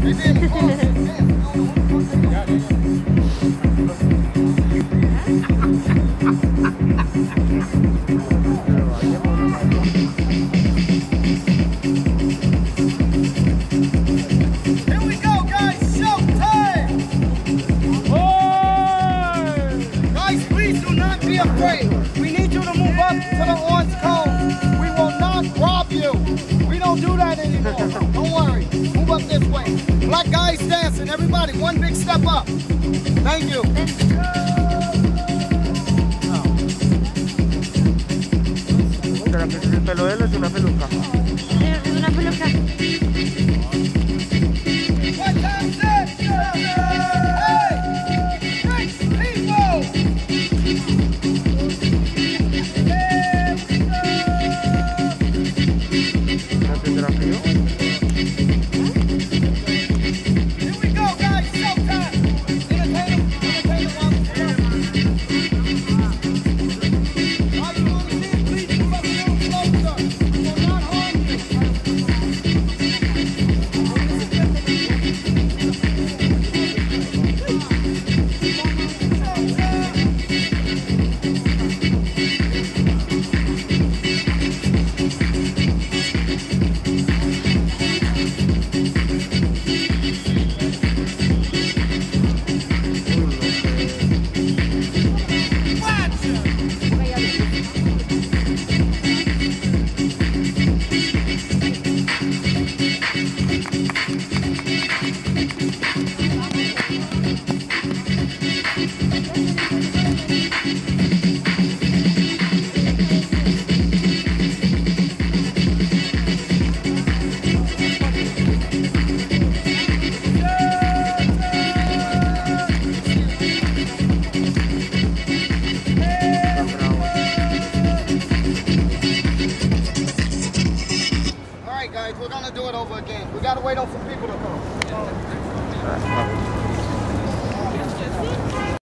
We need you to move up to the orange cone. We will not rob you. We don't do that anymore. Don't worry. Move up this way. Black guys dancing. Everybody, one big step up. Thank you. ¿El pelo de él es una peluca? Es una peluca. Guys, we're gonna do it over again. We gotta wait on some people to come.